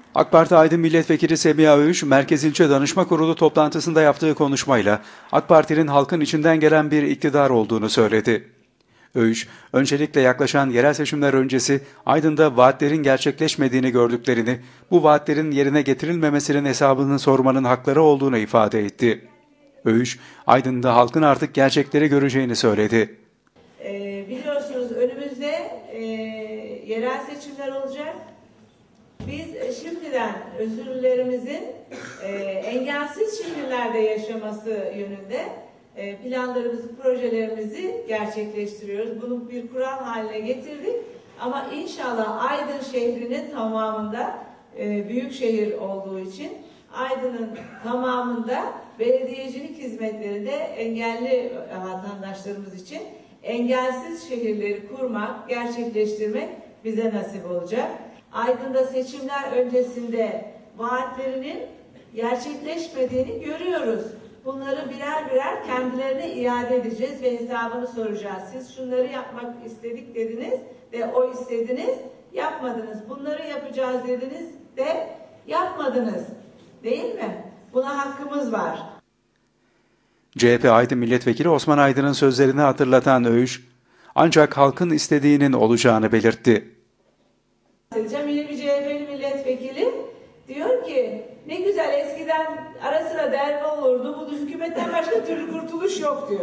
AK Parti Aydın Milletvekili Semiha Öğüş, Merkez İlçe Danışma Kurulu toplantısında yaptığı konuşmayla AK Parti'nin halkın içinden gelen bir iktidar olduğunu söyledi. Öğüş, öncelikle yaklaşan yerel seçimler öncesi Aydın'da vaatlerin gerçekleşmediğini gördüklerini, bu vaatlerin yerine getirilmemesinin hesabını sormanın hakları olduğunu ifade etti. Öğüş, Aydın'da halkın artık gerçekleri göreceğini söyledi. Biliyorsunuz önümüzde yerel seçimler olacak. Biz şimdiden özürlerimizin engelsiz şehirlerde yaşaması yönünde planlarımızı, projelerimizi gerçekleştiriyoruz. Bunu bir kural haline getirdik. Ama inşallah Aydın şehrinin tamamında büyük şehir olduğu için Aydın'ın tamamında belediyecilik hizmetleri de engelli vatandaşlarımız için engelsiz şehirleri kurmak, gerçekleştirmek bize nasip olacak. Aydın'da seçimler öncesinde vaatlerinin gerçekleşmediğini görüyoruz. Bunları birer birer kendilerine iade edeceğiz ve hesabını soracağız. Siz şunları yapmak istedik dediniz de o istediniz, yapmadınız. Bunları yapacağız dediniz de yapmadınız. Değil mi? Buna hakkımız var. CHP Aydın Milletvekili Osman Aydın'ın sözlerini hatırlatan Öğüş, ancak halkın istediğinin olacağını belirtti. Yeni bir CHP'li milletvekili diyor ki ne güzel eskiden ara sıra derbe olurdu, bu hükümetten başka türlü kurtuluş yok diyor.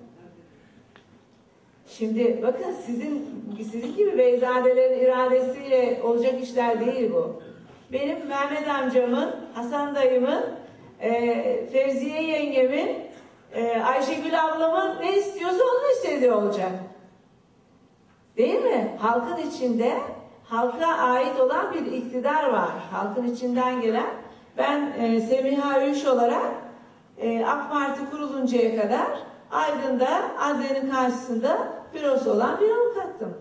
Şimdi bakın sizin gibi beyzadelerin iradesiyle olacak işler değil bu. Benim Mehmet amcamın, Hasan dayımın, Fevziye yengemin, Ayşegül ablamın ne istiyorsa onu istediği olacak. Değil mi? Halkın içinde halka ait olan bir iktidar var. Halkın içinden gelen. Ben Semiha Öğüş olarak AK Parti kuruluncaya kadar Aydın'da adliyenin karşısında bürosu olan bir avukattım.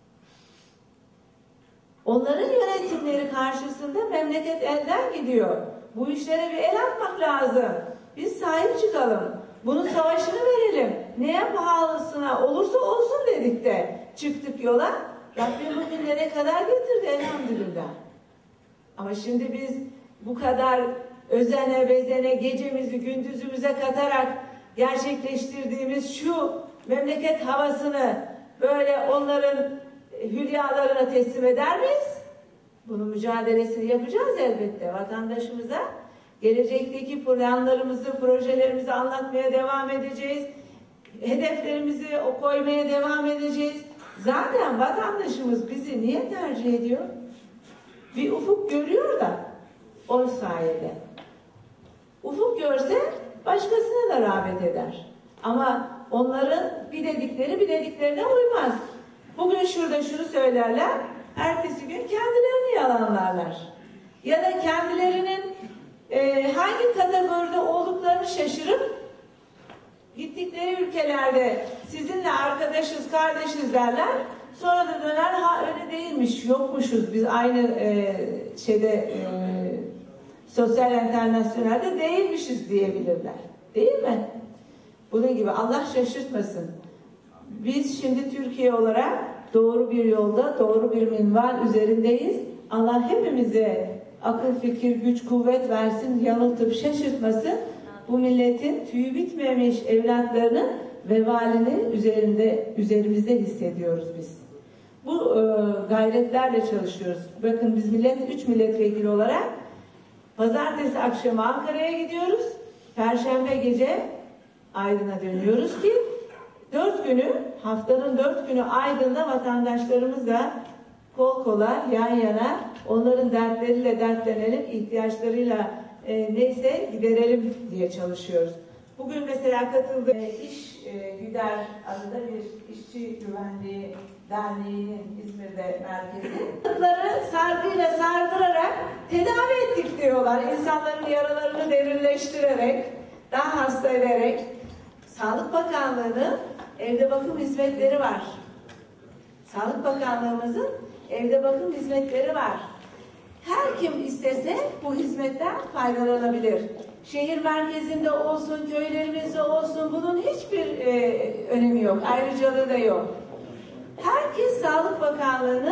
Onların yönetimleri karşısında memleket elden gidiyor. Bu işlere bir el atmak lazım. Biz sahip çıkalım. Bunun savaşını verelim. Neye pahalısına olursa olsun dedik de çıktık yola. Rabbim bugünlere kadar getirdi elhamdülillah. Ama şimdi biz bu kadar özene bezene gecemizi gündüzümüze katarak gerçekleştirdiğimiz şu memleket havasını böyle onların hülyalarına teslim eder miyiz? Bunun mücadelesini yapacağız elbette. Vatandaşımıza gelecekteki planlarımızı, projelerimizi anlatmaya devam edeceğiz. Hedeflerimizi koymaya devam edeceğiz. Zaten vatandaşımız bizi niye tercih ediyor? Bir ufuk görüyor da o sayede. Ufuk görse başkasına da rağbet eder. Ama onların bir dediklerine uymaz. Bugün şurada şunu söylerler, ertesi gün kendilerini yalanlarlar. Ya da kendilerinin hangi kategoride olduklarını şaşırıp gittikleri ülkelerde sizinle arkadaşız, kardeşiz derler. Sonra da döner, ha öyle değilmiş, yokmuşuz. Biz aynı sosyal internasyonelde değilmişiz diyebilirler. Değil mi? Bunun gibi Allah şaşırtmasın. Biz şimdi Türkiye olarak doğru bir yolda, doğru bir minval üzerindeyiz. Allah hepimize akıl, fikir, güç, kuvvet versin, yanıltıp şaşırtmasın. Bu milletin tüyü bitmemiş evlatlarının vebalini üzerimizde hissediyoruz biz. Bu gayretlerle çalışıyoruz. Bakın biz 3 milletvekili olarak pazartesi akşamı Ankara'ya gidiyoruz. Perşembe gece Aydın'a dönüyoruz ki 4 günü, haftanın 4 günü Aydın'da vatandaşlarımızla kol kola, yan yana, onların dertleriyle dertlenelim, ihtiyaçlarıyla neyse giderelim diye çalışıyoruz. Bugün mesela katıldığım İş Güder adında bir işçi güvenliği derneğinin İzmir'de merkezi. Sargıyla sardırarak tedavi ettik diyorlar. İnsanların yaralarını derinleştirerek, daha hasta ederek. Sağlık Bakanlığı'nın evde bakım hizmetleri var. Sağlık Bakanlığımızın evde bakım hizmetleri var. Her kim istese bu hizmetten faydalanabilir. Şehir merkezinde olsun, köylerimizde olsun bunun hiçbir önemi yok, ayrıcalığı da yok. Herkes Sağlık Bakanlığı'nın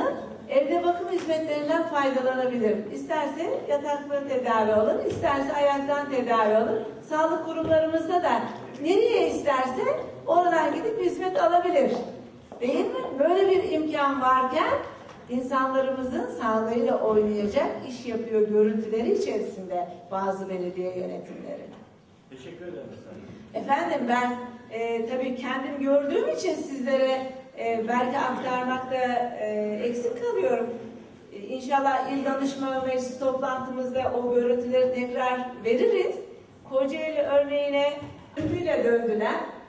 evde bakım hizmetlerinden faydalanabilir. İsterse yataklı tedavi alır, isterse ayaktan tedavi alır. Sağlık kurumlarımızda da nereye isterse oradan gidip hizmet alabilir. Değil mi? Böyle bir imkan varken insanlarımızın sağlığıyla oynayacak iş yapıyor görüntüleri içerisinde bazı belediye yönetimleri. Teşekkür ederim. Efendim ben tabii kendim gördüğüm için sizlere belki aktarmakta eksik kalıyorum. İnşallah İl Danışma Meclisi toplantımızda o görüntüleri tekrar veririz. Kocaeli örneğine görüntüyle döndüler.